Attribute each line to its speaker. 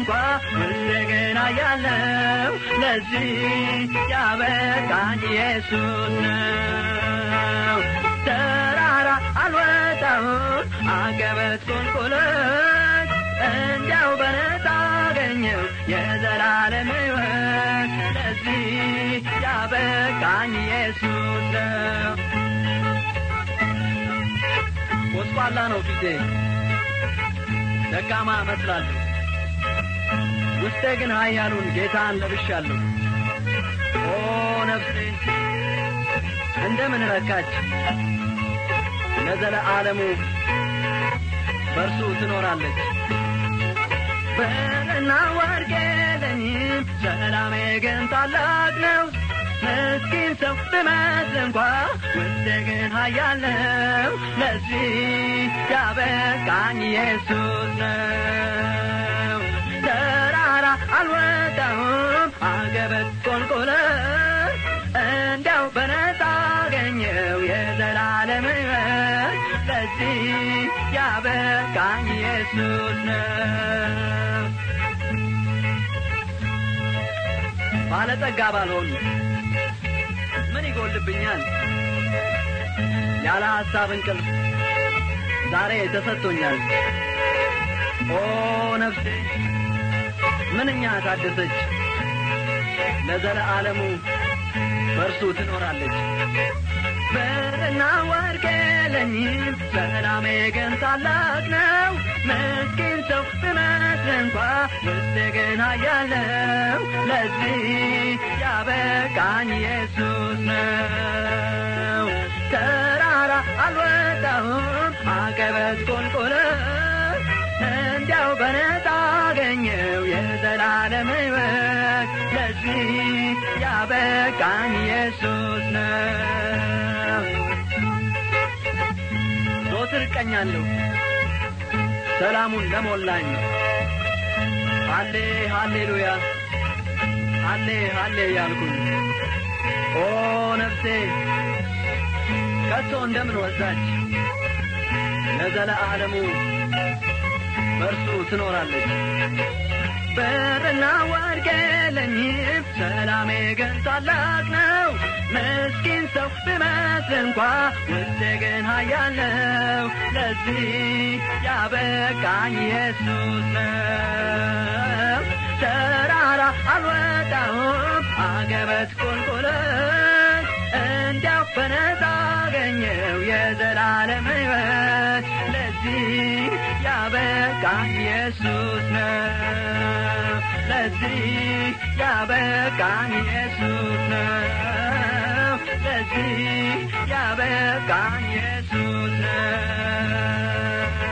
Speaker 1: እንኳን እንደገና ያለው ለዚህ ያበቃኝ ኢየሱስ ነው ተራራ አልወጣሁም አቀበት ቁልቁለት እንዲያው በነፃ አገኘው የዘላለም ሕይወት ለዚህ ያበቃኝ ኢየሱስ ነው ወስዋላ ነው ፊቴ ደካማ መስላለሁ ውስጤ ግን ኃያሉን ጌታን ለብሻለሁ ኦ ነፍሴ እንደምን ረካች ለዘለዓለሙ በርሱ ትኖራለች በእና ወርቅ የለኝም ሰላሜ ግን ታላቅ ነው ምስኪን ሰው ብመስል እንኳን ውስጤ ግን ኃያል ነው ለዚህ ያበቃኝ ኢየሱስ ነው ተራራ አልወጣሁም አቀበት ቁልቁለት እንዲያው በነፃ አገኘው የዘላለም ሕይወት ለዚህ ያበቃኝ ኢየሱስ ነው ባለጠጋ ባልሆን ምን ይጎልብኛል ያለ ሐሳብ እንቅልፍ ዛሬ ተሰጥቶኛል ኦ ነፍሴ ምንኛ ታደሰች ለዘለዓለሙ በርሱ ትኖራለች ብርና ወርቅ የለኝም ሰላሜ ግን ታላቅ ነው ምስኪን ሰው ብመስል እንኳን ውስጤ ግን ኃያል ነው ለዚህ ያበቃኝ ኢየሱስ ነው ተራራ አልወጣሁም አቀበት ቁልቁለት እንዲያው በነፃ አገኘው የዘላለም ሕይወት ለዚህ ያበቃኝ ኢየሱስ ነው ዞትር ቀኛለሁ ሰላሙን ለሞላኝ ሃሌ ሃሌሉያ ሃሌ ሃሌ ያልኩኝ ኦ ነፍሴ ከቶ እንደምን ወዛች ለዘለዓለሙ በርሱ ትኖራለች ብርና ወርቅ የለኝም ሰላሜ ግን ታላቅ ነው ምስኪን ሰው ብመስል እንኳን ውስጤ ግን ኃያል ነው ለዚህ ያበቃኝ ኢየሱስ ነው ተራራ አልወጣሁም አቀበት ቁልቁለት እንዲያው በነፃ አገኘው የዘላለም ሕይወት ለዚህ ያበቃኝ ኢየሱስ ነው ለዚህ ያበቃኝ ኢየሱስ ነው ለዚህ ያበቃኝ ኢየሱስ ነው